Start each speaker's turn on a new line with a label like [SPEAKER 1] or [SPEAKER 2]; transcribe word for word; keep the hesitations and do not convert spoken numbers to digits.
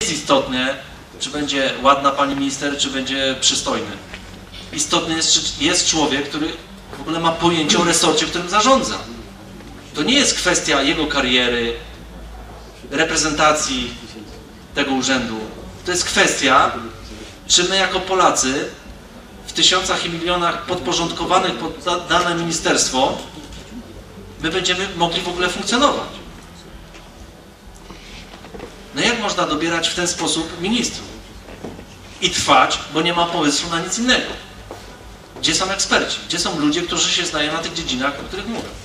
[SPEAKER 1] jest istotne, czy będzie ładna pani minister, czy będzie przystojny. Istotny jest, czy jest człowiek, który w ogóle ma pojęcie o resorcie, którym zarządza. To nie jest kwestia jego kariery, reprezentacji tego urzędu. To jest kwestia, czy my jako Polacy w tysiącach i milionach podporządkowanych pod dane ministerstwo my będziemy mogli w ogóle funkcjonować. No jak można dobierać w ten sposób ministrów? I trwać, bo nie ma pomysłu na nic innego. Gdzie są eksperci? Gdzie są ludzie, którzy się znają na tych dziedzinach, o których mówię?